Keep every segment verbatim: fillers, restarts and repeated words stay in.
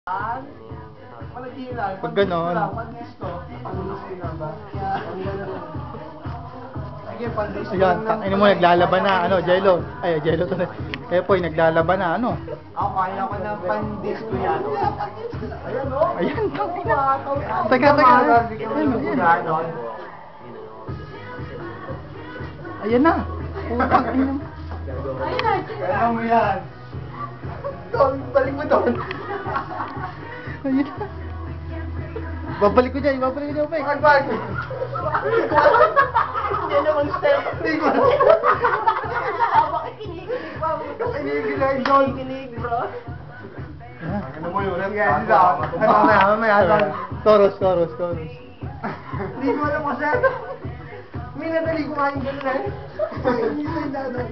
Pag ganon. Ayan, tangin mo, naglalaban na, ano, Jello. Ay, Jello to na. Kaya po, naglalaban na, ano. Ako, kaya ko ng pan-disco yan. Ayan, o. Ayan, tangin na. Taga, taga. Ayan, ayan. Ayan na. Putang ina. Ayun na. Kaya mo yan. Doon, balik mo doon. Ayan na. Babalik ko dyan, babalik ko dyan, Pek. Bakit, bakit? Hindi naman step. Hindi ko. Bakit kinikilig ba? Kinikilig, John. Kinikilig, bro. Ano mo yun? Sige, sige. Mamaya, mamaya. Chorus, chorus, chorus. Hindi ko alam kasi. May nadali ko kain ka na eh. Hindi ko yung dadan.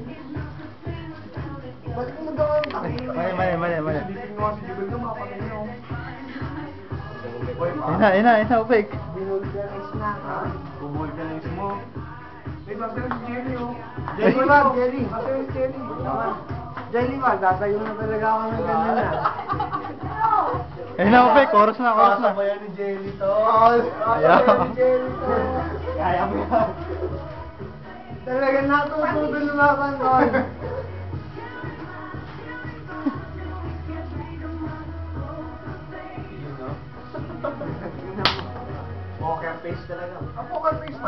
Balik mo doon. Mali, mali, mali, mali. Hindi ko kasi jubel ko, mapagin nyo. Ayun na, ayun na, ayun na, Pek. Binulganize na ka. Bubulganize mo. May basta si Jelly oh. Jelly ba? Jelly. Basta yung Jelly. Jelly ba? Tatayo na talaga ako ng ganyan na. Ayun na, Pek. Chorus na, chorus na. Kasabayan ni Jelly to. Ayaw. Kasabayan ni Jelly to. Kaya mo yan. Talaga natututo lumaban ko. Poker face talaga. Ah, poker face.